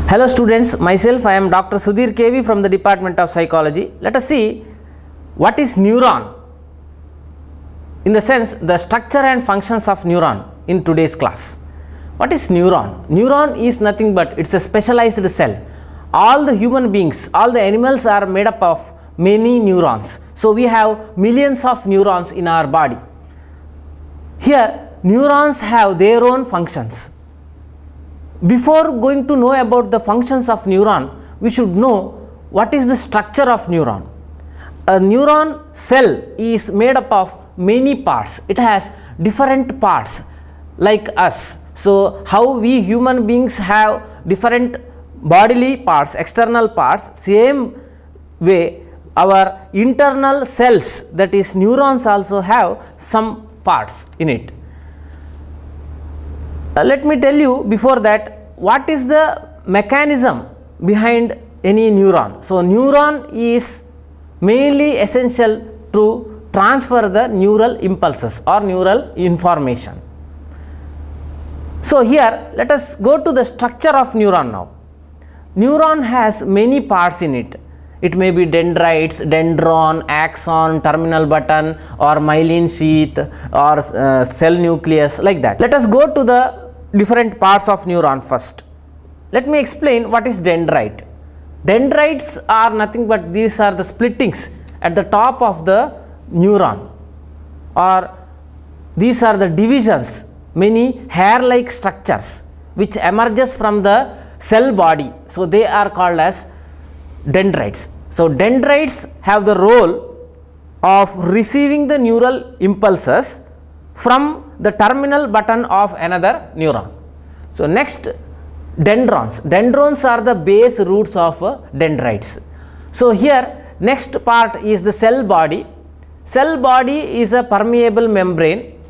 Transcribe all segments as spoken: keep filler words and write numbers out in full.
Hello students, myself I am Doctor Sudhir K V from the Department of Psychology. Let us see what is neuron, in the sense the structure and functions of neuron in today's class. What is neuron? Neuron is nothing but it's a specialized cell. All the human beings, all the animals are made up of many neurons. So we have millions of neurons in our body. Here neurons have their own functions. Before going to know about the functions of neuron, we should know what is the structure of neuron. A neuron cell is made up of many parts. It has different parts like us. So how we human beings have different bodily parts, external parts, same way our internal cells, that is neurons, also have some parts in it. Uh, let me tell you before that what is the mechanism behind any neuron. So neuron is mainly essential to transfer the neural impulses or neural information. So here let us go to the structure of neuron now. Neuron has many parts in it. It may be dendrites, dendron, axon, terminal button, or myelin sheath, or uh, cell nucleus, like that. Let us go to the different parts of neuron first. Let me explain what is dendrite. Dendrites are nothing but these are the splittings at the top of the neuron, or these are the divisions, many hair-like structures which emerges from the cell body. So they are called as dendrites. So dendrites have the role of receiving the neural impulses from the terminal button of another neuron. So next, dendrons. Dendrons are the base roots of uh, dendrites. So here next part is the cell body. Cell body is a permeable membrane.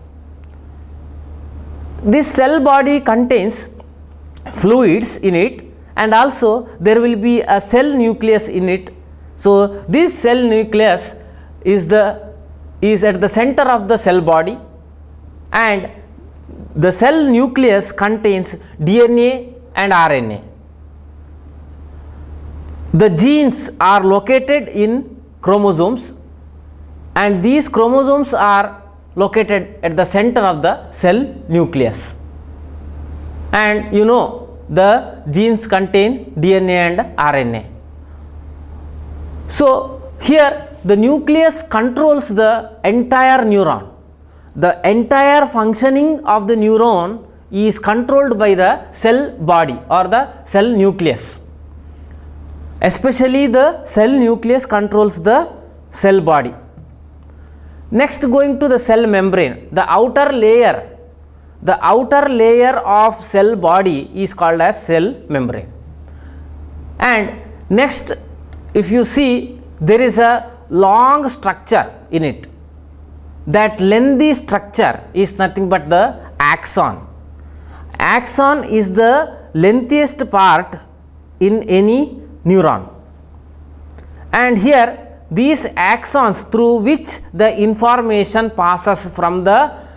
This cell body contains fluids in it, and also there will be a cell nucleus in it. So this cell nucleus is the is at the center of the cell body, and the cell nucleus contains D N A and R N A. The genes are located in chromosomes, and these chromosomes are located at the center of the cell nucleus. And you know the genes contain D N A and R N A. So here the nucleus controls the entire neuron. The entire functioning of the neuron is controlled by the cell body or the cell nucleus. Especially the cell nucleus controls the cell body. Next, going to the cell membrane, the outer layer. The outer layer of cell body is called as cell membrane. And next, if you see, there is a long structure in it. That lengthy structure is nothing but the axon. Axon is the lengthiest part in any neuron. And here these axons through which the information passes from the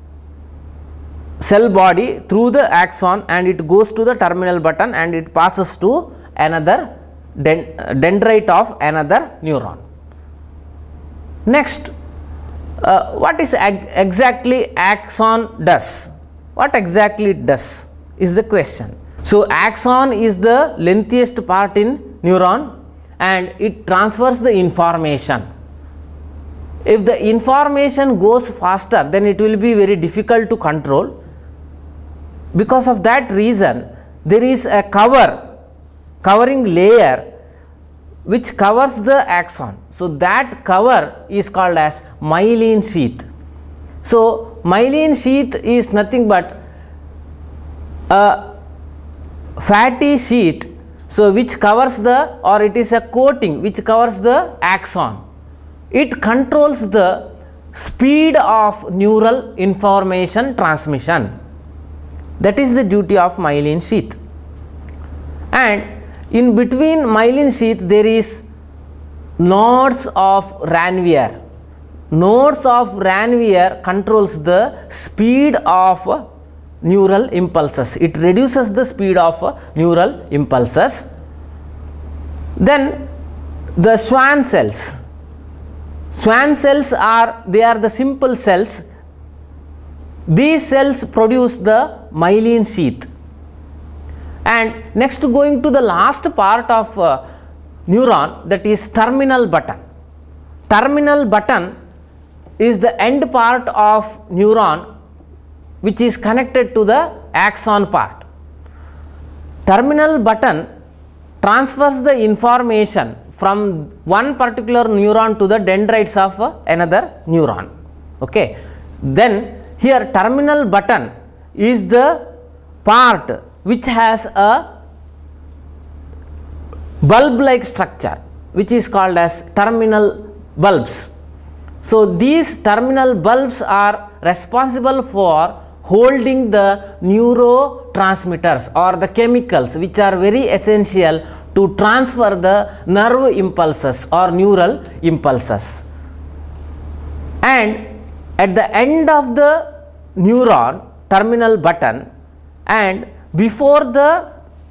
cell body through the axon, and it goes to the terminal button, and it passes to another dendrite of another neuron. Next, uh, what is ag exactly axon does? What exactly it does is the question. So axon is the lengthiest part in neuron, and it transfers the information. If the information goes faster, then it will be very difficult to control. Because of that reason, there is a cover, covering layer which covers the axon. So that cover is called as myelin sheath. So myelin sheath is nothing but a fatty sheet, so which covers the, or it is a coating which covers the axon. It controls the speed of neural information transmission. That is the duty of myelin sheath. And in between myelin sheath there is nodes of Ranvier. Nodes of Ranvier controls the speed of neural impulses. It reduces the speed of uh, neural impulses. Then the Schwann cells. Schwann cells are, they are the simple cells. These cells produce the myelin sheath. And next, going to the last part of uh, neuron, that is terminal button. Terminal button is the end part of neuron which is connected to the axon part. Terminal button transfers the information from one particular neuron to the dendrites of uh, another neuron. Okay. Then here terminal button is the part which has a bulb like structure, which is called as terminal bulbs. So these terminal bulbs are responsible for holding the neurotransmitters or the chemicals which are very essential to transfer the nerve impulses or neural impulses. And at the end of the neuron, terminal button, and before the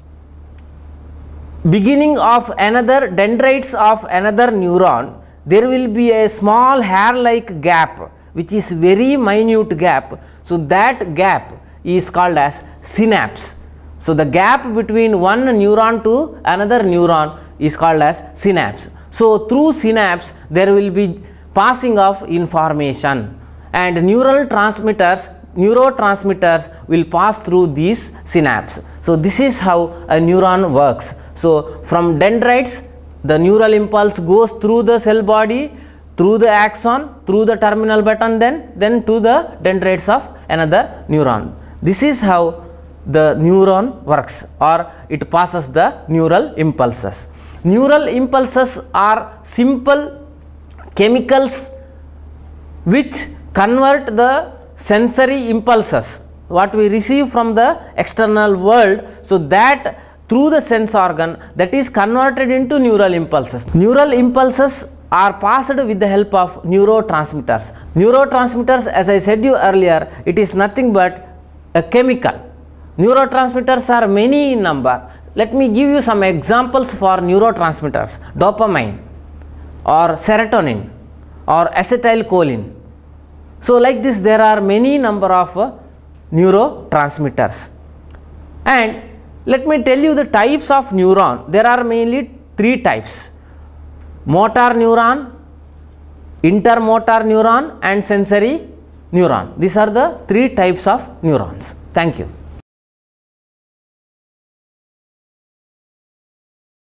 beginning of another dendrites of another neuron, there will be a small hair like gap which is very minute gap. So that gap is called as synapse. So the gap between one neuron to another neuron is called as synapse. So through synapse there will be passing of information, and neural transmitters neurotransmitters will pass through these synapse. So this is how a neuron works. So from dendrites, the neural impulse goes through the cell body, through the axon, through the terminal button, then then to the dendrites of another neuron. This is how the neuron works, or it passes the neural impulses. Neural impulses are simple chemicals which convert the sensory impulses what we receive from the external world, so that through the sense organ that is converted into neural impulses. Neural impulses are passed with the help of neurotransmitters. Neurotransmitters, as I said you earlier, it is nothing but a chemical. Neurotransmitters are many in number. Let me give you some examples for neurotransmitters: dopamine or serotonin or acetylcholine. So like this there are many number of uh, neurotransmitters. And let me tell you the types of neuron. There are mainly three types: motor neuron, intermotor neuron and sensory neuron. These are the three types of neurons. Thank you.